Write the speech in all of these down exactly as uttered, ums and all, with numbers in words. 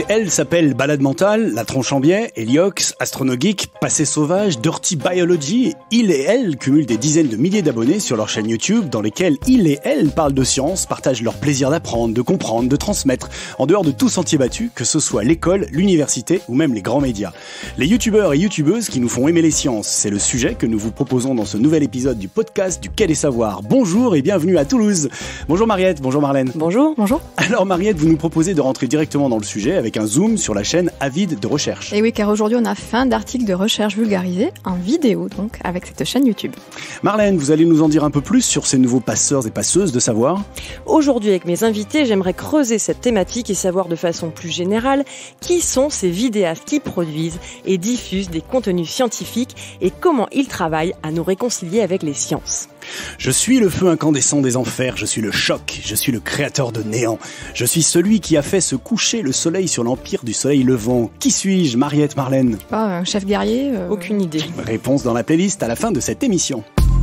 Elle s'appelle Balade Mentale, La Tronche en Biais, Heliox, Astronogeek, Passé Sauvage, Dirty Biology. Il et elle cumulent des dizaines de milliers d'abonnés sur leur chaîne YouTube dans lesquelles il et elle parlent de science, partagent leur plaisir d'apprendre, de comprendre, de transmettre, en dehors de tout sentier battu, que ce soit l'école, l'université ou même les grands médias. Les youtubeurs et youtubeuses qui nous font aimer les sciences, c'est le sujet que nous vous proposons dans ce nouvel épisode du podcast du Quai des Savoirs. Bonjour et bienvenue à Toulouse. Bonjour Mariette, bonjour Marlène. Bonjour, bonjour. Alors Mariette, vous nous proposez de rentrer directement dans le sujet avec un zoom sur la chaîne Avide de recherche. Et oui, car aujourd'hui on a fin d'articles de recherche vulgarisés en vidéo, donc avec cette chaîne YouTube. Marlène, vous allez nous en dire un peu plus sur ces nouveaux passeurs et passeuses de savoir? Aujourd'hui, avec mes invités, j'aimerais creuser cette thématique et savoir de façon plus générale qui sont ces vidéastes qui produisent et diffusent des contenus scientifiques et comment ils travaillent à nous réconcilier avec les sciences. Je suis le feu incandescent des enfers, je suis le choc, je suis le créateur de néant. Je suis celui qui a fait se coucher le soleil sur l'empire du soleil levant. Qui suis-je, Mariette, Marlène? Ah, un chef guerrier euh... Aucune idée. Réponse dans la playlist à la fin de cette émission.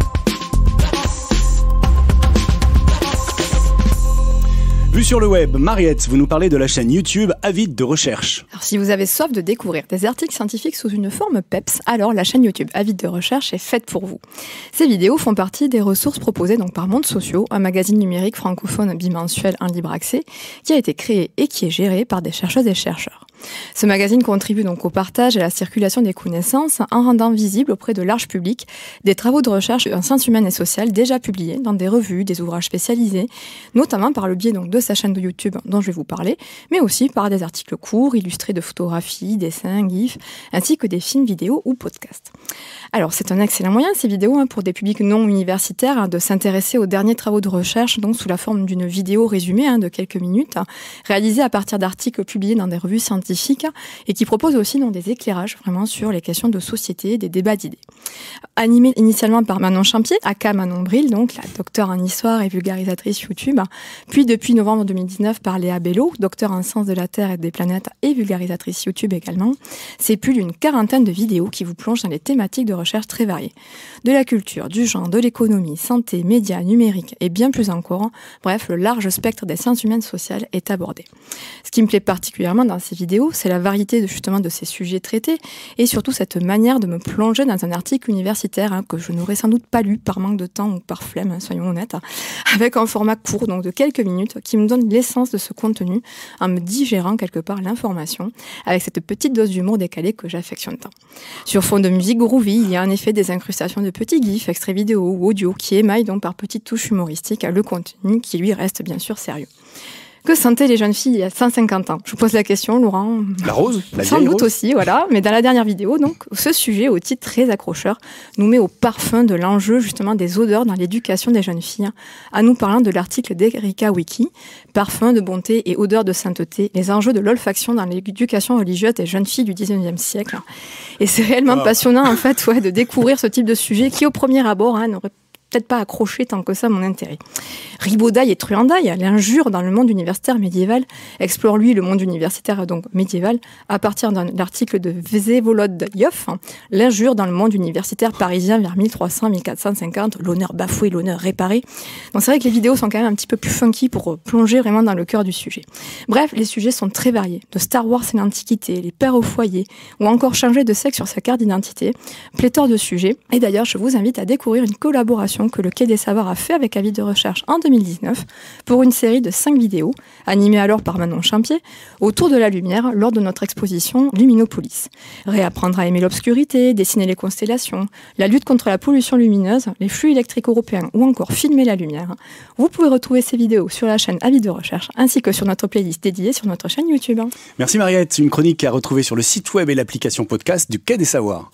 Vue sur le web, Mariette, vous nous parlez de la chaîne YouTube Avide de recherche. Alors, si vous avez soif de découvrir des articles scientifiques sous une forme peps, alors la chaîne YouTube Avide de recherche est faite pour vous. Ces vidéos font partie des ressources proposées donc par Monde Sociaux, un magazine numérique francophone bimensuel en libre accès, qui a été créé et qui est géré par des chercheuses et chercheurs. Ce magazine contribue donc au partage et à la circulation des connaissances en rendant visible auprès de large public des travaux de recherche en sciences humaines et sociales déjà publiés dans des revues, des ouvrages spécialisés, notamment par le biais donc de sa chaîne de YouTube dont je vais vous parler, mais aussi par des articles courts, illustrés de photographies, dessins, gifs, ainsi que des films, vidéos ou podcasts. Alors c'est un excellent moyen, ces vidéos, hein, pour des publics non universitaires, hein, de s'intéresser aux derniers travaux de recherche, donc sous la forme d'une vidéo résumée hein, de quelques minutes, hein, réalisée à partir d'articles publiés dans des revues scientifiques, hein, et qui propose aussi donc, des éclairages vraiment sur les questions de société, des débats d'idées. Animée initialement par Manon Champier, aka Manon Bril, donc la docteure en histoire et vulgarisatrice YouTube, puis depuis novembre deux mille dix-neuf par Léa Bello, docteur en sciences de la Terre et des planètes et vulgarisatrice YouTube également, c'est plus d'une quarantaine de vidéos qui vous plongent dans les thématiques de recherche très variées. De la culture, du genre, de l'économie, santé, médias, numérique et bien plus encore. Bref, le large spectre des sciences humaines sociales est abordé. Ce qui me plaît particulièrement dans ces vidéos, c'est la variété de, justement de ces sujets traités et surtout cette manière de me plonger dans un article universitaire hein, que je n'aurais sans doute pas lu par manque de temps ou par flemme, hein, soyons honnêtes, hein, avec un format court, donc de quelques minutes, qui me donne l'essence de ce contenu en me digérant quelque part l'information avec cette petite dose d'humour décalé que j'affectionne tant. Sur fond de musique groovy, il y a en effet des incrustations de petits gifs, extraits vidéo ou audio qui émaillent donc par petites touches humoristiques le contenu qui lui reste bien sûr sérieux. Que sentaient les jeunes filles il y a cent cinquante ans? Je vous pose la question, Laurent. La rose, la Sans doute rose. aussi, voilà. Mais dans la dernière vidéo, donc, ce sujet, au titre très accrocheur, nous met au parfum de l'enjeu, justement, des odeurs dans l'éducation des jeunes filles, en nous parlant de l'article d'Erika Wiki, Parfum de bonté et odeur de sainteté, les enjeux de l'olfaction dans l'éducation religieuse des jeunes filles du dix-neuvième siècle. Et c'est réellement wow. passionnant, en fait, ouais, de découvrir ce type de sujet qui, au premier abord, hein, n'aurait peut-être pas accroché tant que ça mon intérêt. Ribaudaille et truandaille, l'injure dans le monde universitaire médiéval, explore lui le monde universitaire donc médiéval à partir d'un article de Vsevolod Yoff, l'injure dans le monde universitaire parisien vers mille trois cents à mille quatre cent cinquante, l'honneur bafoué, l'honneur réparé. Donc c'est vrai que les vidéos sont quand même un petit peu plus funky pour plonger vraiment dans le cœur du sujet. Bref, les sujets sont très variés, de Star Wars et l'Antiquité, les pères au foyer, ou encore changer de sexe sur sa carte d'identité, pléthore de sujets. Et d'ailleurs, je vous invite à découvrir une collaboration que le Quai des Savoirs a fait avec Avide de recherche en deux mille dix-neuf pour une série de cinq vidéos, animées alors par Manon Champier, autour de la lumière lors de notre exposition Luminopolis. Réapprendre à aimer l'obscurité, dessiner les constellations, la lutte contre la pollution lumineuse, les flux électriques européens ou encore filmer la lumière. Vous pouvez retrouver ces vidéos sur la chaîne Avide de recherche ainsi que sur notre playlist dédiée sur notre chaîne YouTube. Merci Mariette, une chronique à retrouver sur le site web et l'application podcast du Quai des Savoirs.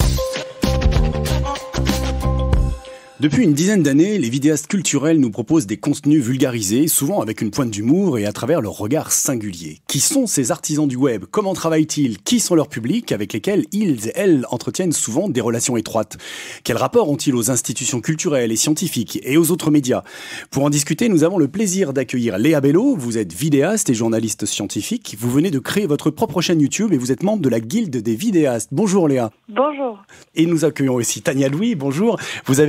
Depuis une dizaine d'années, les vidéastes culturels nous proposent des contenus vulgarisés, souvent avec une pointe d'humour et à travers leur regard singulier. Qui sont ces artisans du web? Comment travaillent-ils? Qui sont leurs publics avec lesquels ils et elles entretiennent souvent des relations étroites? Quel rapport ont-ils aux institutions culturelles et scientifiques et aux autres médias? Pour en discuter, nous avons le plaisir d'accueillir Léa Bello. Vous êtes vidéaste et journaliste scientifique. Vous venez de créer votre propre chaîne YouTube et vous êtes membre de la Guilde des vidéastes. Bonjour Léa. Bonjour. Et nous accueillons aussi Tania Louis. Bonjour. Vous avez créé en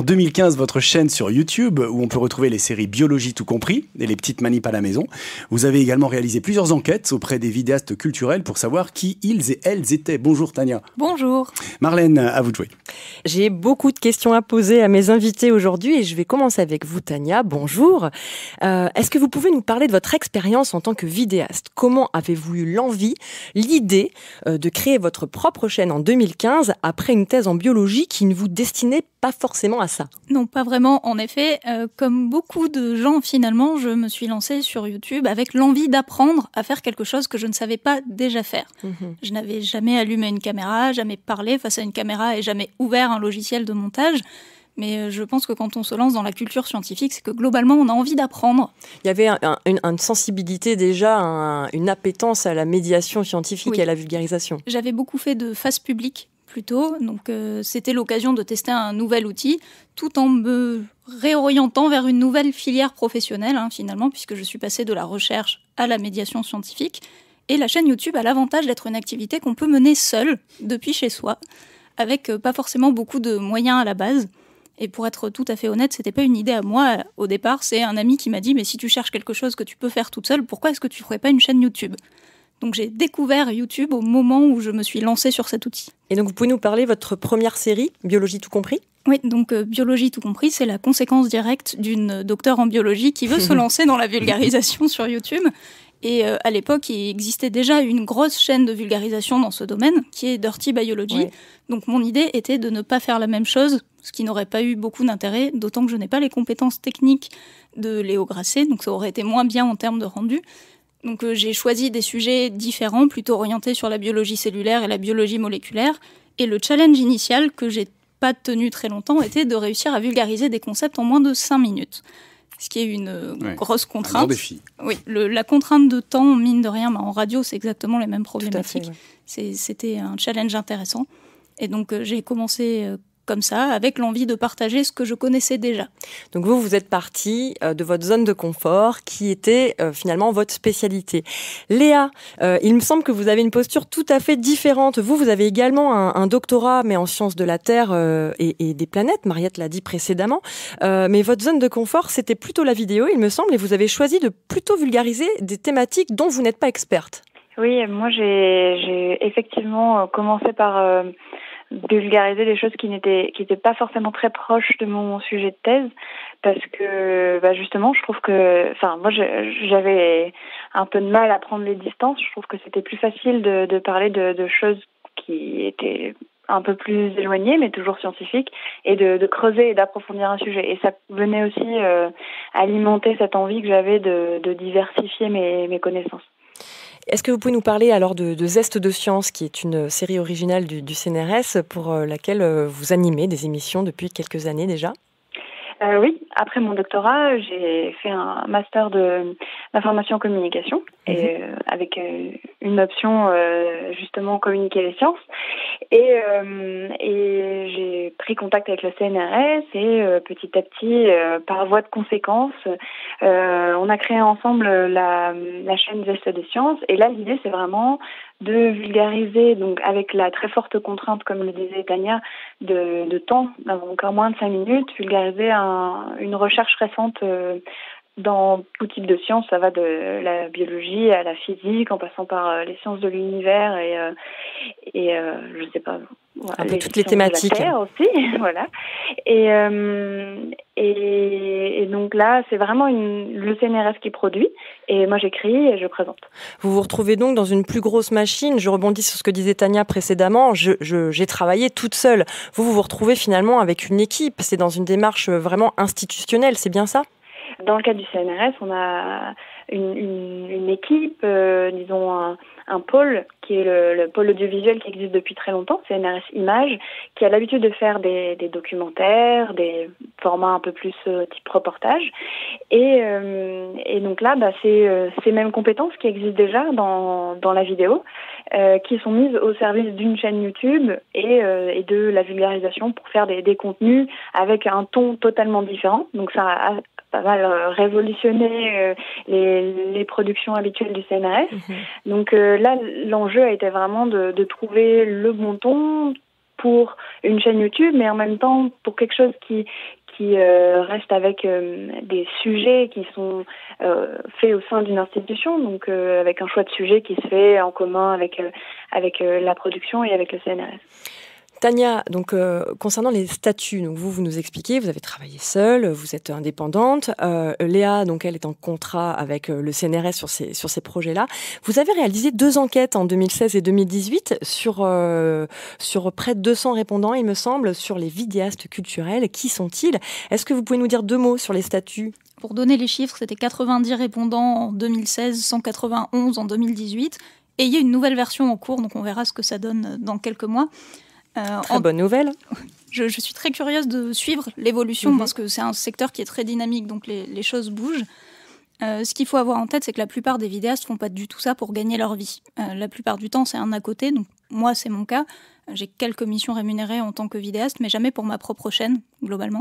deux mille quinze votre chaîne sur YouTube où on peut retrouver les séries Biologie tout compris et les petites manips à la maison. Vous avez également réalisé plusieurs enquêtes auprès des vidéastes culturels pour savoir qui ils et elles étaient. Bonjour Tania. Bonjour. Marlène, à vous de jouer. J'ai beaucoup de questions à poser à mes invités aujourd'hui et je vais commencer avec vous Tania. Bonjour. Euh, est-ce que vous pouvez nous parler de votre expérience en tant que vidéaste ? Comment avez-vous eu l'envie, l'idée euh, de créer votre propre chaîne en deux mille quinze après une thèse en biologie qui ne vous destinait pas forcément à ça? Non, pas vraiment. En effet, euh, comme beaucoup de gens, finalement, je me suis lancée sur YouTube avec l'envie d'apprendre à faire quelque chose que je ne savais pas déjà faire. Mmh. Je n'avais jamais allumé une caméra, jamais parlé face à une caméra et jamais ouvert un logiciel de montage. Mais je pense que quand on se lance dans la culture scientifique, c'est que globalement, on a envie d'apprendre. Il y avait un, un, une, une sensibilité déjà, un, une appétence à la médiation scientifique oui. et à la vulgarisation. J'avais beaucoup fait de face publique plutôt, donc euh, c'était l'occasion de tester un nouvel outil, tout en me réorientant vers une nouvelle filière professionnelle, hein, finalement, puisque je suis passée de la recherche à la médiation scientifique. Et la chaîne YouTube a l'avantage d'être une activité qu'on peut mener seule, depuis chez soi, avec euh, pas forcément beaucoup de moyens à la base. Et pour être tout à fait honnête, c'était pas une idée à moi au départ, c'est un ami qui m'a dit « mais si tu cherches quelque chose que tu peux faire toute seule, pourquoi est-ce que tu ferais pas une chaîne YouTube ?» Donc j'ai découvert YouTube au moment où je me suis lancée sur cet outil. Et donc vous pouvez nous parler de votre première série, Biologie tout compris ? Oui, donc euh, Biologie tout compris, c'est la conséquence directe d'une docteure en biologie qui veut se lancer dans la vulgarisation sur YouTube. Et euh, à l'époque, il existait déjà une grosse chaîne de vulgarisation dans ce domaine, qui est Dirty Biology. Ouais. Donc mon idée était de ne pas faire la même chose, ce qui n'aurait pas eu beaucoup d'intérêt, d'autant que je n'ai pas les compétences techniques de Léo Grasset, donc ça aurait été moins bien en termes de rendu. Donc euh, j'ai choisi des sujets différents, plutôt orientés sur la biologie cellulaire et la biologie moléculaire. Et le challenge initial, que j'ai pas tenu très longtemps, était de réussir à vulgariser des concepts en moins de cinq minutes. Ce qui est une ouais, grosse contrainte. Un grand défi. Oui, le, la contrainte de temps, mine de rien, bah, en radio, c'est exactement les mêmes problématiques. Fait, ouais. c'est, c'était un challenge intéressant. Et donc, euh, j'ai commencé euh, comme ça, avec l'envie de partager ce que je connaissais déjà. Donc vous, vous êtes partie euh, de votre zone de confort, qui était euh, finalement votre spécialité. Léa, euh, il me semble que vous avez une posture tout à fait différente. Vous, vous avez également un, un doctorat, mais en sciences de la Terre euh, et, et des planètes. Mariette l'a dit précédemment. Euh, mais votre zone de confort, c'était plutôt la vidéo, il me semble, et vous avez choisi de plutôt vulgariser des thématiques dont vous n'êtes pas experte. Oui, moi, j'ai, j'ai effectivement commencé par... Euh de vulgariser des choses qui n'étaient qui étaient pas forcément très proches de mon sujet de thèse, parce que bah justement je trouve que enfin moi je, j'avais un peu de mal à prendre les distances. Je trouve que c'était plus facile de, de parler de, de choses qui étaient un peu plus éloignées mais toujours scientifiques, et de, de creuser et d'approfondir un sujet, et ça venait aussi euh, alimenter cette envie que j'avais de, de diversifier mes, mes connaissances. Est-ce que vous pouvez nous parler alors de, de Zeste de Science, qui est une série originale du, du C N R S pour laquelle vous animez des émissions depuis quelques années déjà ? Euh, oui, après mon doctorat, j'ai fait un master de d'information en communication, mmh. et euh, avec euh, une option euh, justement communiquer les sciences, et euh, et j'ai pris contact avec le C N R S, et euh, petit à petit, euh, par voie de conséquence, euh, on a créé ensemble la la chaîne Zeste de Science, et là l'idée c'est vraiment de vulgariser, donc avec la très forte contrainte, comme le disait Tania, de, de temps, encore moins de cinq minutes, vulgariser un, une recherche récente euh, dans tout type de sciences. Ça va de la biologie à la physique, en passant par euh, les sciences de l'univers et, euh, et euh, je sais pas, voilà, un peu les toutes les thématiques. De la Terre aussi, voilà. Et, euh, et, et donc là, c'est vraiment une, le C N R S qui produit, et moi j'écris et je présente. Vous vous retrouvez donc dans une plus grosse machine. Je rebondis sur ce que disait Tania précédemment. Je, je, j'ai travaillé toute seule. Vous, vous vous retrouvez finalement avec une équipe. C'est dans une démarche vraiment institutionnelle, c'est bien ça ? Dans le cadre du C N R S, on a une, une, une équipe, euh, disons un, un pôle, qui est le, le pôle audiovisuel qui existe depuis très longtemps, C N R S Images, qui a l'habitude de faire des, des documentaires, des formats un peu plus euh, type reportage. Et, euh, et donc là, bah, c'est euh, ces mêmes compétences qui existent déjà dans, dans la vidéo, euh, qui sont mises au service d'une chaîne YouTube et, euh, et de la vulgarisation pour faire des, des contenus avec un ton totalement différent. Donc ça a pas mal euh, révolutionné euh, les, les productions habituelles du C N R S. Mmh. Donc euh, là, l'enjeu a été vraiment de, de trouver le bon ton pour une chaîne YouTube, mais en même temps pour quelque chose qui qui euh, reste avec euh, des sujets qui sont euh, faits au sein d'une institution, donc euh, avec un choix de sujet qui se fait en commun avec euh, avec euh, la production et avec le C N R S. Tania, donc euh, concernant les statuts, donc vous vous nous expliquez, vous avez travaillé seule, vous êtes indépendante. Euh, Léa, donc elle est en contrat avec euh, le C N R S sur ces sur ces projets-là. Vous avez réalisé deux enquêtes en deux mille seize et deux mille dix-huit sur euh, sur près de deux cents répondants, il me semble, sur les vidéastes culturels. Qui sont-ils ? Est-ce que vous pouvez nous dire deux mots sur les statuts ? Pour donner les chiffres, c'était quatre-vingt-dix répondants en deux mille seize, cent quatre-vingt-onze en deux mille dix-huit, et il y a une nouvelle version en cours, donc on verra ce que ça donne dans quelques mois. Euh, très en... bonne nouvelle. Je, je suis très curieuse de suivre l'évolution mmh. parce que c'est un secteur qui est très dynamique, donc les, les choses bougent. Euh, ce qu'il faut avoir en tête, c'est que la plupart des vidéastes font pas du tout ça pour gagner leur vie. Euh, la plupart du temps, c'est un à côté. Donc moi, c'est mon cas. J'ai quelques missions rémunérées en tant que vidéaste, mais jamais pour ma propre chaîne, globalement.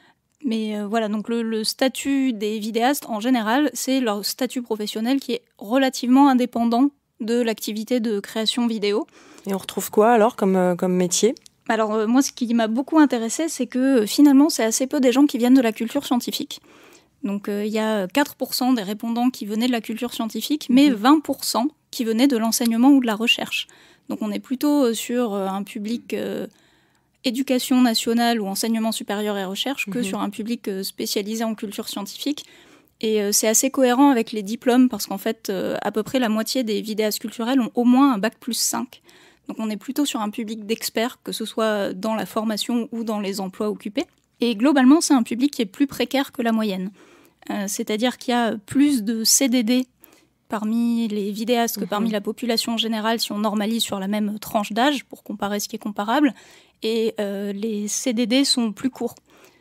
Mais euh, voilà, donc le, le statut des vidéastes, en général, c'est leur statut professionnel qui est relativement indépendant de l'activité de création vidéo. Et on retrouve quoi alors comme, euh, comme métier ? Alors euh, moi, ce qui m'a beaucoup intéressée, c'est que euh, finalement, c'est assez peu des gens qui viennent de la culture scientifique. Donc il euh, y a quatre pour cent des répondants qui venaient de la culture scientifique, mais mmh. vingt pour cent qui venaient de l'enseignement ou de la recherche. Donc on est plutôt euh, sur euh, un public euh, éducation nationale ou enseignement supérieur et recherche mmh. que sur un public euh, spécialisé en culture scientifique. Et euh, c'est assez cohérent avec les diplômes parce qu'en fait, euh, à peu près la moitié des vidéastes culturels ont au moins un bac plus cinq. Donc on est plutôt sur un public d'experts, que ce soit dans la formation ou dans les emplois occupés. Et globalement, c'est un public qui est plus précaire que la moyenne. Euh, c'est-à-dire qu'il y a plus de C D D parmi les vidéastes que mmh. parmi la population générale si on normalise sur la même tranche d'âge, pour comparer ce qui est comparable. Et euh, les C D D sont plus courts.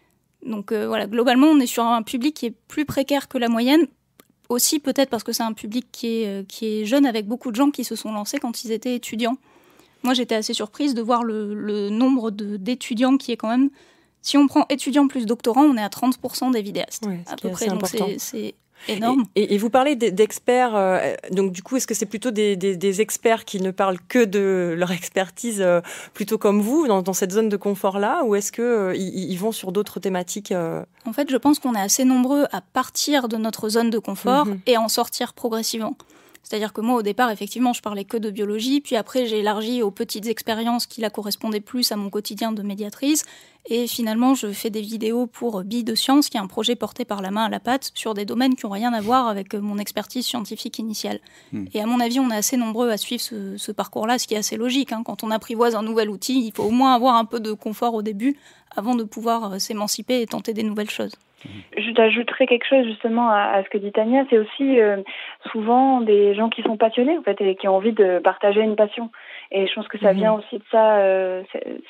Donc euh, voilà, globalement, on est sur un public qui est plus précaire que la moyenne. Aussi peut-être parce que c'est un public qui est, euh, qui est jeune, avec beaucoup de gens qui se sont lancés quand ils étaient étudiants. Moi, j'étais assez surprise de voir le, le nombre de, d'étudiants qui est quand même... Si on prend étudiants plus doctorants, on est à trente pour cent des vidéastes, ouais, à peu près. Donc c'est, c'est énorme. Et, et, et vous parlez d'experts, euh, donc du coup, est-ce que c'est plutôt des, des, des experts qui ne parlent que de leur expertise, euh, plutôt comme vous, dans, dans cette zone de confort-là, ou est-ce qu'ils euh, ils vont sur d'autres thématiques euh... En fait, je pense qu'on est assez nombreux à partir de notre zone de confort mmh. et à en sortir progressivement. C'est-à-dire que moi, au départ, effectivement, je parlais que de biologie, puis après, j'ai élargi aux petites expériences qui là correspondaient plus à mon quotidien de médiatrice, et finalement, je fais des vidéos pour Billes de Science, qui est un projet porté par la main à la pâte sur des domaines qui n'ont rien à voir avec mon expertise scientifique initiale. Mmh. Et à mon avis, on est assez nombreux à suivre ce, ce parcours-là, ce qui est assez logique. Hein. Quand on apprivoise un nouvel outil, il faut au moins avoir un peu de confort au début avant de pouvoir euh, s'émanciper et tenter des nouvelles choses. Je t'ajouterais quelque chose justement à, à ce que dit Tania, c'est aussi euh, souvent des gens qui sont passionnés en fait et qui ont envie de partager une passion. Et je pense que ça vient aussi de ça, euh,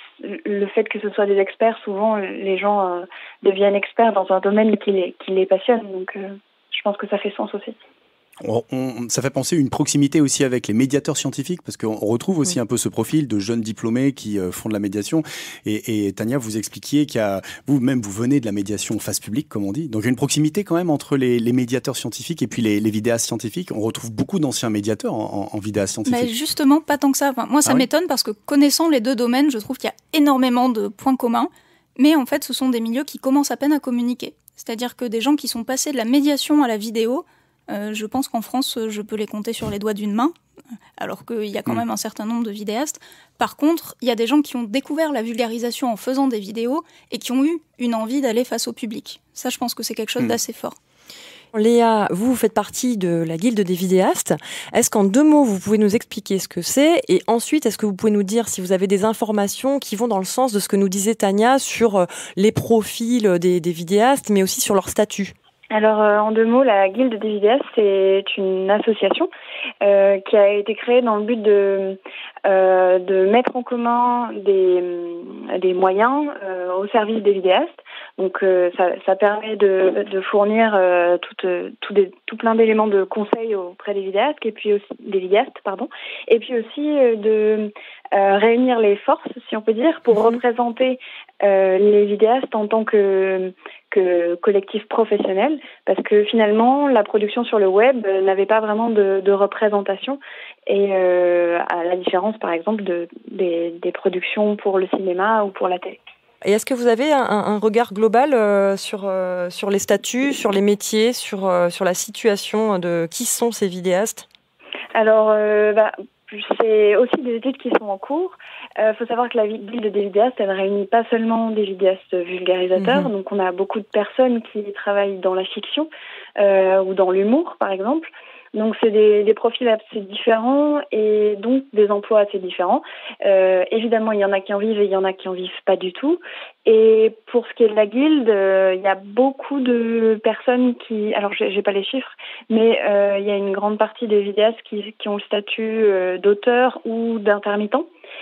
le fait que ce soit des experts, souvent les gens euh, deviennent experts dans un domaine qui les, qui les passionne, donc euh, je pense que ça fait sens aussi. On, on, ça fait penser une proximité aussi avec les médiateurs scientifiques, parce qu'on retrouve aussi mmh. un peu ce profil de jeunes diplômés qui euh, font de la médiation. Et, et Tania, vous expliquiez qu'il y a, vous-même, vous venez de la médiation face publique, comme on dit. Donc, il y a une proximité quand même entre les, les médiateurs scientifiques et puis les, les vidéastes scientifiques. On retrouve beaucoup d'anciens médiateurs en, en, en vidéastes scientifiques. Mais justement, pas tant que ça. Enfin, moi, ça ah m'étonne oui parce que connaissant les deux domaines, je trouve qu'il y a énormément de points communs. Mais en fait, ce sont des milieux qui commencent à peine à communiquer. C'est-à-dire que des gens qui sont passés de la médiation à la vidéo, Euh, je pense qu'en France, je peux les compter sur les doigts d'une main, alors qu'il y a quand mmh. même un certain nombre de vidéastes. Par contre, il y a des gens qui ont découvert la vulgarisation en faisant des vidéos et qui ont eu une envie d'aller face au public. Ça, je pense que c'est quelque chose mmh. d'assez fort. Léa, vous, vous faites partie de la Guilde des vidéastes. Est-ce qu'en deux mots, vous pouvez nous expliquer ce que c'est ? Et ensuite, est-ce que vous pouvez nous dire si vous avez des informations qui vont dans le sens de ce que nous disait Tania sur les profils des, des vidéastes, mais aussi sur leur statut ? Alors, euh, en deux mots, la Guilde des vidéastes, c'est une association euh, qui a été créée dans le but de, euh, de mettre en commun des, des moyens euh, au service des vidéastes. Donc, euh, ça, ça permet de, de fournir euh, tout, tout, des, tout plein d'éléments de conseils auprès des vidéastes, et puis aussi des vidéastes, pardon, et puis aussi euh, de euh, réunir les forces, si on peut dire, pour mmh. représenter euh, les vidéastes en tant que que collectif professionnel, parce que finalement la production sur le web n'avait pas vraiment de, de représentation, et euh, à la différence par exemple de, des, des productions pour le cinéma ou pour la télé. Et est-ce que vous avez un, un regard global euh, sur, euh, sur les statuts, sur les métiers, sur, euh, sur la situation de qui sont ces vidéastes ? Alors, euh, bah, c'est aussi des études qui sont en cours. Il euh, faut savoir que la guilde des vidéastes, elle réunit pas seulement des vidéastes vulgarisateurs. Mmh. Donc, on a beaucoup de personnes qui travaillent dans la fiction euh, ou dans l'humour, par exemple. Donc, c'est des, des profils assez différents et donc des emplois assez différents. Euh, évidemment, il y en a qui en vivent et il y en a qui en vivent pas du tout. Et pour ce qui est de la guilde, euh, il y a beaucoup de personnes qui... Alors, j'ai, j'ai pas les chiffres, mais euh, il y a une grande partie des vidéastes qui, qui ont le statut euh, d'auteur ou d'intermittent.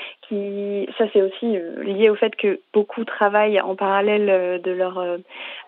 Qui, ça c'est aussi euh, lié au fait que beaucoup travaillent en parallèle euh, de leur euh,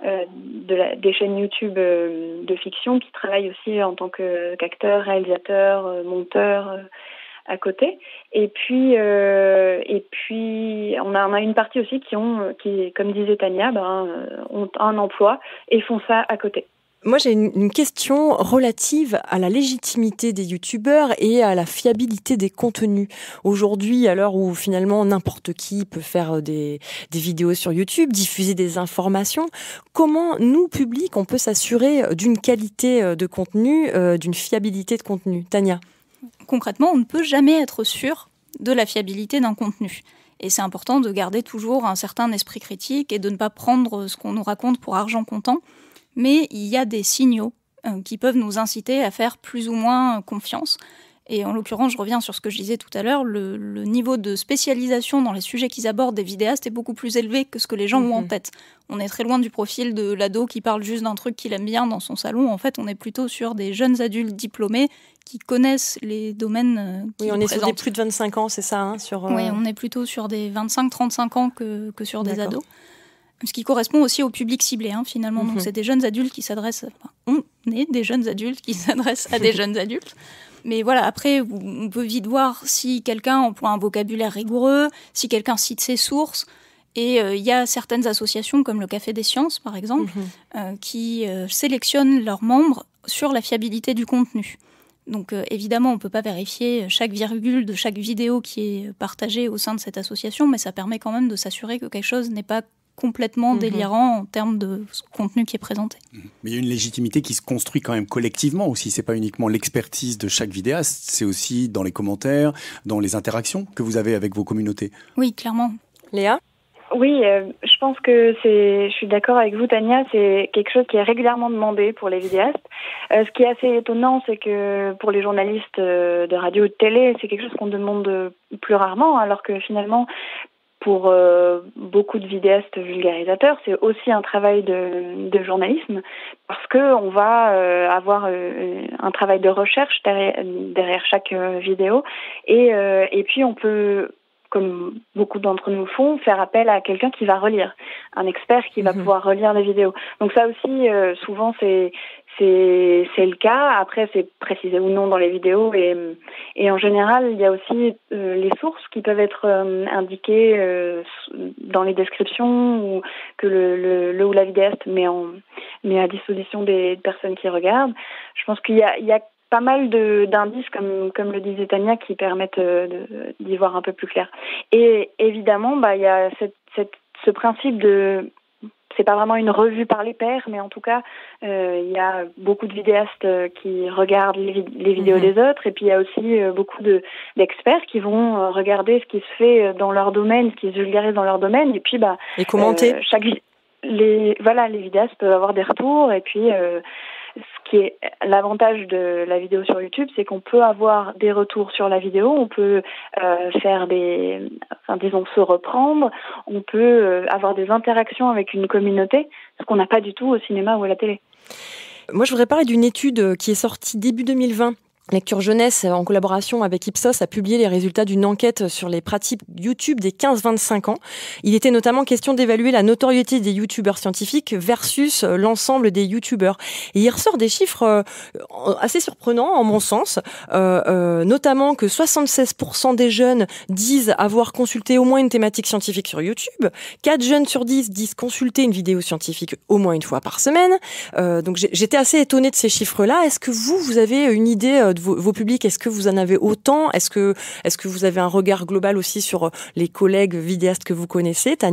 de la, des chaînes YouTube euh, de fiction, qui travaillent aussi en tant que, qu'acteurs, réalisateurs, euh, monteurs euh, à côté. Et puis euh, et puis on a on a une partie aussi qui ont qui, comme disait Tania, ben ont un emploi et font ça à côté. Moi, j'ai une, une question relative à la légitimité des youtubeurs et à la fiabilité des contenus. Aujourd'hui, à l'heure où finalement n'importe qui peut faire des, des vidéos sur YouTube, diffuser des informations, comment nous, public, on peut s'assurer d'une qualité de contenu, euh, d'une fiabilité de contenu ? Tania ? Concrètement, on ne peut jamais être sûr de la fiabilité d'un contenu. Et c'est important de garder toujours un certain esprit critique et de ne pas prendre ce qu'on nous raconte pour argent comptant. Mais il y a des signaux euh, qui peuvent nous inciter à faire plus ou moins confiance. Et en l'occurrence, je reviens sur ce que je disais tout à l'heure, le, le niveau de spécialisation dans les sujets qu'ils abordent des vidéastes est beaucoup plus élevé que ce que les gens mmh. ont en tête. On est très loin du profil de l'ado qui parle juste d'un truc qu'il aime bien dans son salon. En fait, on est plutôt sur des jeunes adultes diplômés qui connaissent les domaines qu'ils Oui, on est présentent. sur des plus de vingt-cinq ans, c'est ça hein, sur, euh... Oui, on est plutôt sur des vingt-cinq à trente-cinq ans que, que sur des D'accord. ados. Ce qui correspond aussi au public ciblé, hein, finalement. Mmh. Donc, c'est des jeunes adultes qui s'adressent... Enfin, on est des jeunes adultes qui s'adressent à des jeunes adultes. Mais voilà, après, on peut vite voir si quelqu'un emploie un vocabulaire rigoureux, si quelqu'un cite ses sources. Et il euh, y a certaines associations, comme le Café des Sciences, par exemple, mmh. euh, qui euh, sélectionnent leurs membres sur la fiabilité du contenu. Donc euh, évidemment, on ne peut pas vérifier chaque virgule de chaque vidéo qui est partagée au sein de cette association, mais ça permet quand même de s'assurer que quelque chose n'est pas complètement mmh. délirant en termes de contenu qui est présenté. Mais il y a une légitimité qui se construit quand même collectivement aussi. C'est pas uniquement l'expertise de chaque vidéaste, c'est aussi dans les commentaires, dans les interactions que vous avez avec vos communautés. Oui, clairement. Léa ? Oui, euh, je pense que c'est, je suis d'accord avec vous, Tania, c'est quelque chose qui est régulièrement demandé pour les vidéastes. Euh, ce qui est assez étonnant, c'est que pour les journalistes euh, de radio ou de télé, c'est quelque chose qu'on demande plus rarement, alors que finalement, pour euh, beaucoup de vidéastes vulgarisateurs, c'est aussi un travail de, de journalisme, parce que on va euh, avoir euh, un travail de recherche derrière, derrière chaque euh, vidéo, et euh, et puis on peut, comme beaucoup d'entre nous font, faire appel à quelqu'un qui va relire, un expert qui va mmh. pouvoir relire les vidéos. Donc ça aussi, euh, souvent c'est c'est c'est le cas. Après, c'est précisé ou non dans les vidéos, et et en général, il y a aussi euh, les sources qui peuvent être euh, indiquées euh, dans les descriptions, ou que le le, le ou la vidéaste met en met à disposition des personnes qui regardent. Je pense qu'il y a il y a pas mal de, d'indices, comme, comme le disait Tania, qui permettent de, d'y voir un peu plus clair. Et évidemment, bah, il y a cette, cette, ce principe de... C'est pas vraiment une revue par les pairs, mais en tout cas, euh, il y a beaucoup de vidéastes qui regardent les, les vidéos mmh. des autres, et puis il y a aussi beaucoup de, d'experts qui vont regarder ce qui se fait dans leur domaine, ce qui se vulgarise dans leur domaine, et puis bah... Et commenter. Euh, chaque, les, voilà, les vidéastes peuvent avoir des retours, et puis... Euh, ce qui est l'avantage de la vidéo sur YouTube, c'est qu'on peut avoir des retours sur la vidéo, on peut euh, faire des, enfin, disons, se reprendre, on peut euh, avoir des interactions avec une communauté, ce qu'on n'a pas du tout au cinéma ou à la télé. Moi, je voudrais parler d'une étude qui est sortie début deux mille vingt. Lecture Jeunesse, en collaboration avec Ipsos, a publié les résultats d'une enquête sur les pratiques YouTube des quinze à vingt-cinq ans. Il était notamment question d'évaluer la notoriété des youtubeurs scientifiques versus l'ensemble des youtubeurs. Et il ressort des chiffres assez surprenants, en mon sens, euh, euh, notamment que soixante-seize pour cent des jeunes disent avoir consulté au moins une thématique scientifique sur YouTube. quatre jeunes sur dix disent consulter une vidéo scientifique au moins une fois par semaine. Euh, donc j'étais assez étonnée de ces chiffres-là. Est-ce que vous, vous avez une idée de Vos, vos publics, est-ce que vous en avez autant ? Est-ce que, est-ce que vous avez un regard global aussi sur les collègues vidéastes que vous connaissez, Tania ?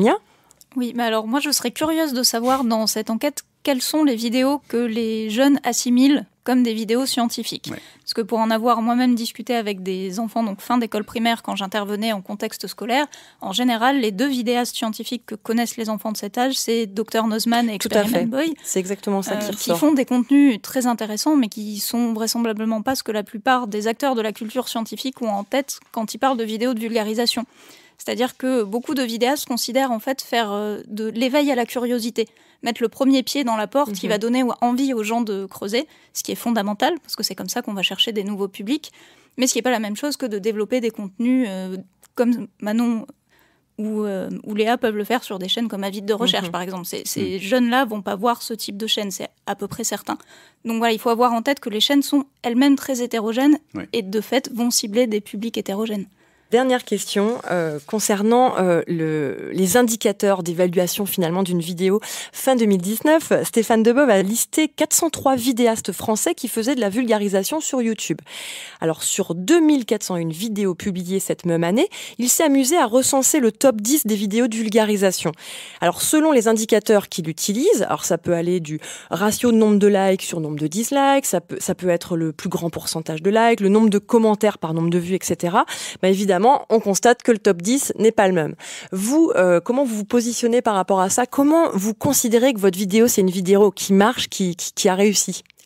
Oui, mais alors moi je serais curieuse de savoir dans cette enquête quelles sont les vidéos que les jeunes assimilent comme des vidéos scientifiques. Ouais. Parce que pour en avoir moi-même discuté avec des enfants, donc fin d'école primaire, quand j'intervenais en contexte scolaire, en général, les deux vidéastes scientifiques que connaissent les enfants de cet âge, c'est docteur Nozman et Experiment Boy. C'est exactement ça qui euh, ressort. Qui font des contenus très intéressants, mais qui sont vraisemblablement pas ce que la plupart des acteurs de la culture scientifique ont en tête quand ils parlent de vidéos de vulgarisation. C'est-à-dire que beaucoup de vidéastes considèrent en fait faire euh, de l'éveil à la curiosité, mettre le premier pied dans la porte mmh. qui va donner envie aux gens de creuser, ce qui est fondamental, parce que c'est comme ça qu'on va chercher des nouveaux publics, mais ce qui n'est pas la même chose que de développer des contenus euh, comme Manon ou, euh, ou Léa peuvent le faire sur des chaînes comme Avide de recherche, mmh. par exemple. Ces, ces mmh. jeunes-là ne vont pas voir ce type de chaîne, c'est à peu près certain. Donc voilà, il faut avoir en tête que les chaînes sont elles-mêmes très hétérogènes oui. et de fait vont cibler des publics hétérogènes. Dernière question euh, concernant euh, le, les indicateurs d'évaluation finalement d'une vidéo. Fin deux mille dix-neuf, Stéphane Debove a listé quatre cent trois vidéastes français qui faisaient de la vulgarisation sur YouTube. Alors sur deux mille quatre cent un vidéos publiées cette même année, il s'est amusé à recenser le top dix des vidéos de vulgarisation. Alors selon les indicateurs qu'il utilise, alors ça peut aller du ratio de nombre de likes sur nombre de dislikes, ça peut, ça peut être le plus grand pourcentage de likes, le nombre de commentaires par nombre de vues, et cetera. Bah, évidemment, on constate que le top dix n'est pas le même. Vous, euh, comment vous vous positionnez par rapport à ça ? Comment vous considérez que votre vidéo, c'est une vidéo qui marche, qui, qui, qui a réussi ? Léa ?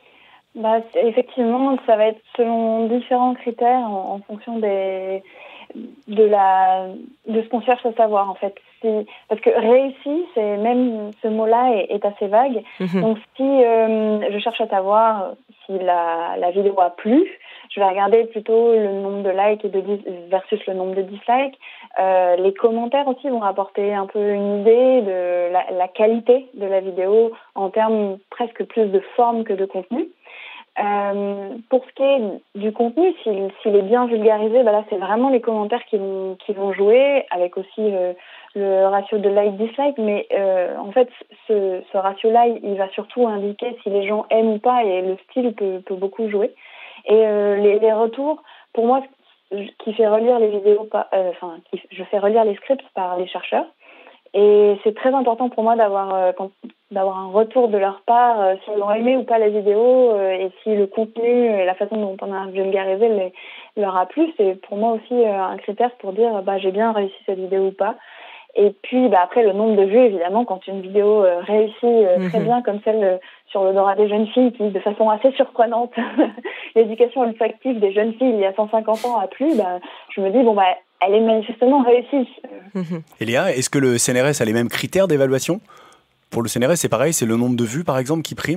Bah, effectivement, ça va être selon différents critères en, en fonction des, de, la, de ce qu'on cherche à savoir, en fait. Si, parce que réussi, c'est même ce mot-là est, est assez vague. Mmh. Donc, si euh, je cherche à savoir si la, la vidéo a plu, je vais regarder plutôt le nombre de likes et de dis- versus le nombre de dislikes. Euh, les commentaires aussi vont rapporter un peu une idée de la, la qualité de la vidéo en termes presque plus de forme que de contenu. Euh, pour ce qui est du contenu, s'il, s'il est bien vulgarisé, bah là c'est vraiment les commentaires qui vont qui vont jouer, avec aussi le, le ratio de like-dislike. Mais euh, en fait, ce, ce ratio-là, il va surtout indiquer si les gens aiment ou pas, et le style peut, peut beaucoup jouer. Et euh, les, les retours, pour moi, qui fait relire les vidéos, par, euh, enfin, qui, je fais relire les scripts par les chercheurs. Et c'est très important pour moi d'avoir, euh, quand, d'avoir un retour de leur part, euh, s'ils ont aimé ou pas la vidéo, euh, et si le contenu et la façon dont on a vulgarisé les, leur a plu. C'est pour moi aussi euh, un critère pour dire bah, j'ai bien réussi cette vidéo ou pas. Et puis bah, après, le nombre de vues, évidemment, quand une vidéo euh, réussit euh, mmh. très bien, comme celle euh, sur l'odorat des jeunes filles, qui, de façon assez surprenante, l'éducation olfactive des jeunes filles il y a cent cinquante ans a plu, bah, je me dis, bon, bah, elle est manifestement réussie. Mmh. Et Léa, est-ce que le C N R S a les mêmes critères d'évaluation ? Pour le C N R S, c'est pareil, c'est le nombre de vues, par exemple, qui prime ?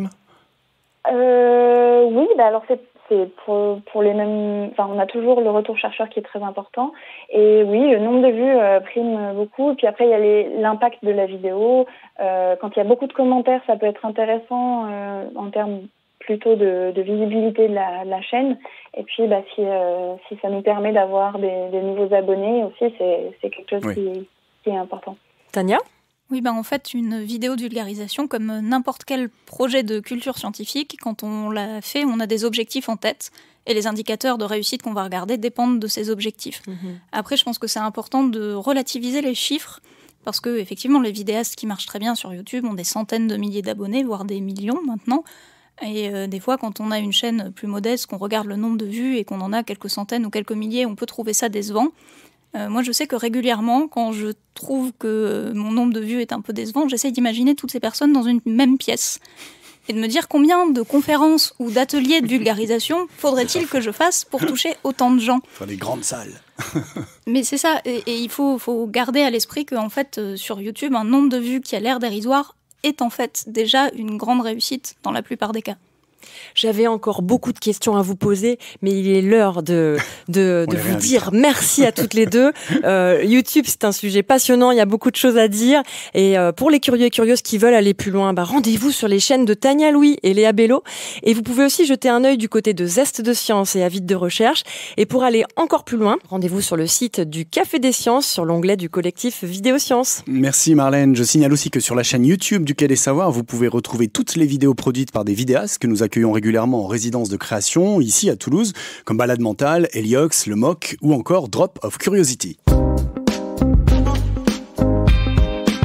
euh, Oui, bah alors c'est c'est pour, pour les mêmes... Enfin, on a toujours le retour chercheur qui est très important. Et oui, le nombre de vues euh, prime beaucoup. Et puis après, il y a les, l'impact de la vidéo. Euh, quand il y a beaucoup de commentaires, ça peut être intéressant euh, en termes plutôt de, de visibilité de la, de la chaîne. Et puis, bah, si, euh, si ça nous permet d'avoir des, des nouveaux abonnés aussi, c'est, c'est quelque chose oui. qui, qui est important. Tania ? Oui, ben en fait, une vidéo de vulgarisation, comme n'importe quel projet de culture scientifique, quand on l'a fait, on a des objectifs en tête. Et les indicateurs de réussite qu'on va regarder dépendent de ces objectifs. Mmh. Après, je pense que c'est important de relativiser les chiffres, parce que effectivement, les vidéastes qui marchent très bien sur YouTube ont des centaines de milliers d'abonnés, voire des millions maintenant. Et euh, des fois, quand on a une chaîne plus modeste, qu'on regarde le nombre de vues et qu'on en a quelques centaines ou quelques milliers, on peut trouver ça décevant. Euh, moi, je sais que régulièrement, quand je trouve que mon nombre de vues est un peu décevant, j'essaie d'imaginer toutes ces personnes dans une même pièce et de me dire combien de conférences ou d'ateliers de vulgarisation faudrait-il que je fasse pour toucher autant de gens. Faire des grandes salles. Mais c'est ça, et, et il faut, faut garder à l'esprit qu'en fait, euh, sur YouTube, un nombre de vues qui a l'air dérisoire est en fait déjà une grande réussite dans la plupart des cas. J'avais encore beaucoup de questions à vous poser, mais il est l'heure de, de, de vous dire merci à toutes les deux. Euh, YouTube, c'est un sujet passionnant, il y a beaucoup de choses à dire. Et euh, pour les curieux et curieuses qui veulent aller plus loin, bah, rendez-vous sur les chaînes de Tania Louis et Léa Bello. Et vous pouvez aussi jeter un œil du côté de Zeste de Science et Avide de Recherche. Et pour aller encore plus loin, rendez-vous sur le site du Café des Sciences, sur l'onglet du collectif Vidéosciences. Merci Marlène. Je signale aussi que sur la chaîne YouTube du Quai des Savoirs, vous pouvez retrouver toutes les vidéos produites par des vidéastes que nous accueillons régulièrement en résidence de création, ici à Toulouse, comme Balade Mentale, Heliox, Le Mock ou encore Drop of Curiosity.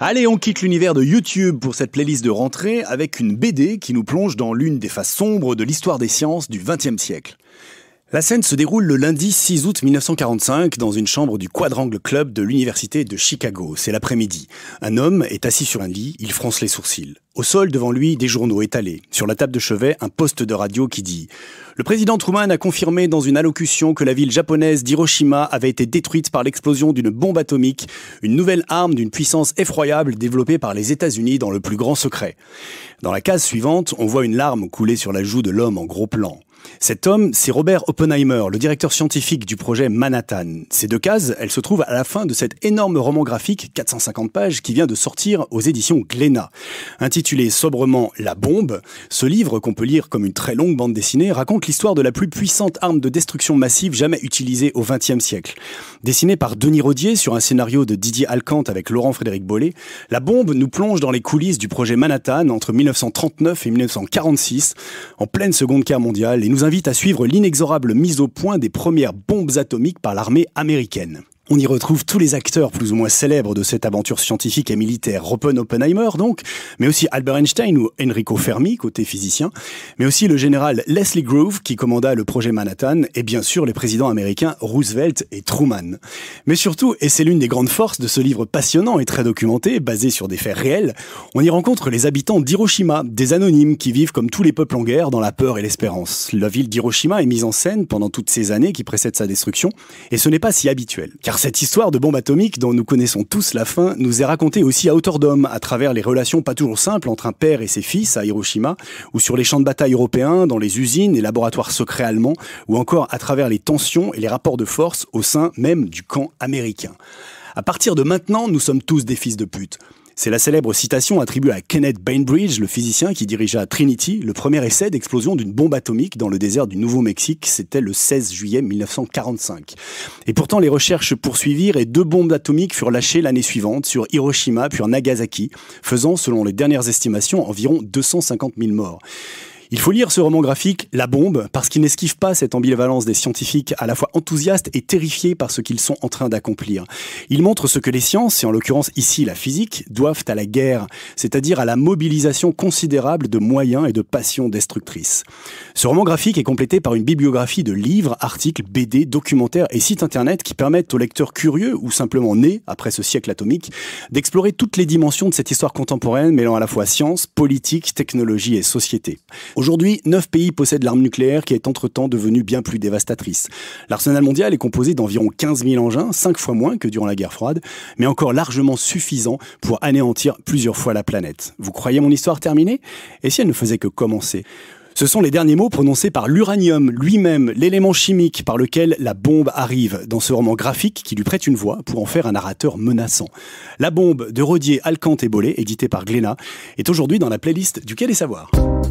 Allez, on quitte l'univers de YouTube pour cette playlist de rentrée avec une B D qui nous plonge dans l'une des phases sombres de l'histoire des sciences du vingtième siècle. La scène se déroule le lundi six août mille neuf cent quarante-cinq dans une chambre du Quadrangle Club de l'université de Chicago. C'est l'après-midi. Un homme est assis sur un lit, il fronce les sourcils. Au sol, devant lui, des journaux étalés. Sur la table de chevet, un poste de radio qui dit « Le président Truman a confirmé dans une allocution que la ville japonaise d'Hiroshima avait été détruite par l'explosion d'une bombe atomique, une nouvelle arme d'une puissance effroyable développée par les États-Unis dans le plus grand secret. » Dans la case suivante, on voit une larme couler sur la joue de l'homme en gros plan. Cet homme, c'est Robert Oppenheimer, le directeur scientifique du projet Manhattan. Ces deux cases, elles se trouvent à la fin de cet énorme roman graphique, quatre cent cinquante pages, qui vient de sortir aux éditions Glénat. Intitulé sobrement La bombe, ce livre, qu'on peut lire comme une très longue bande dessinée, raconte l'histoire de la plus puissante arme de destruction massive jamais utilisée au vingtième siècle. Dessiné par Denis Rodier sur un scénario de Didier Alcante avec Laurent-Frédéric Bollet, La bombe nous plonge dans les coulisses du projet Manhattan entre mille neuf cent trente-neuf et mille neuf cent quarante-six, en pleine Seconde Guerre mondiale, et nous invite à suivre l'inexorable mise au point des premières bombes atomiques par l'armée américaine. On y retrouve tous les acteurs plus ou moins célèbres de cette aventure scientifique et militaire. Robert Oppenheimer, donc, mais aussi Albert Einstein ou Enrico Fermi, côté physicien, mais aussi le général Leslie Groove, qui commanda le projet Manhattan, et bien sûr les présidents américains Roosevelt et Truman. Mais surtout, et c'est l'une des grandes forces de ce livre passionnant et très documenté, basé sur des faits réels, on y rencontre les habitants d'Hiroshima, des anonymes qui vivent comme tous les peuples en guerre dans la peur et l'espérance. La ville d'Hiroshima est mise en scène pendant toutes ces années qui précèdent sa destruction, et ce n'est pas si habituel. Car cette histoire de bombe atomique dont nous connaissons tous la fin nous est racontée aussi à hauteur d'homme à travers les relations pas toujours simples entre un père et ses fils à Hiroshima, ou sur les champs de bataille européens, dans les usines et laboratoires secrets allemands, ou encore à travers les tensions et les rapports de force au sein même du camp américain. À partir de maintenant, nous sommes tous des fils de pute. C'est la célèbre citation attribuée à Kenneth Bainbridge, le physicien qui dirigea Trinity, le premier essai d'explosion d'une bombe atomique dans le désert du Nouveau-Mexique. C'était le seize juillet mille neuf cent quarante-cinq. Et pourtant, les recherches poursuivirent et deux bombes atomiques furent lâchées l'année suivante sur Hiroshima puis Nagasaki, faisant, selon les dernières estimations, environ deux cent cinquante mille morts. Il faut lire ce roman graphique, La bombe, parce qu'il n'esquive pas cette ambivalence des scientifiques à la fois enthousiastes et terrifiés par ce qu'ils sont en train d'accomplir. Il montre ce que les sciences, et en l'occurrence ici la physique, doivent à la guerre, c'est-à-dire à la mobilisation considérable de moyens et de passions destructrices. Ce roman graphique est complété par une bibliographie de livres, articles, B D, documentaires et sites internet qui permettent aux lecteurs curieux ou simplement nés après ce siècle atomique d'explorer toutes les dimensions de cette histoire contemporaine mêlant à la fois science, politique, technologie et société. Aujourd'hui, neuf pays possèdent l'arme nucléaire qui est entre-temps devenue bien plus dévastatrice. L'arsenal mondial est composé d'environ quinze mille engins, cinq fois moins que durant la guerre froide, mais encore largement suffisant pour anéantir plusieurs fois la planète. Vous croyez mon histoire terminée? Et si elle ne faisait que commencer? Ce sont les derniers mots prononcés par l'uranium lui-même, l'élément chimique par lequel la bombe arrive, dans ce roman graphique qui lui prête une voix pour en faire un narrateur menaçant. La bombe de Rodier, Alcante et Bollet, édité par Glénat, est aujourd'hui dans la playlist du Quai des Savoirs.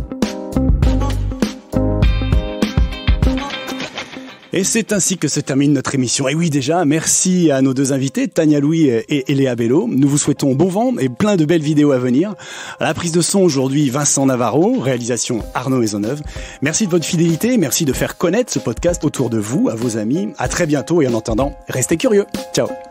Et c'est ainsi que se termine notre émission. Et oui, déjà, merci à nos deux invités, Tania Louis et Léa Bello. Nous vous souhaitons bon vent et plein de belles vidéos à venir. À la prise de son aujourd'hui, Vincent Navarro, réalisation Arnaud Maisonneuve. Merci de votre fidélité, merci de faire connaître ce podcast autour de vous, à vos amis. À très bientôt et en attendant, restez curieux. Ciao.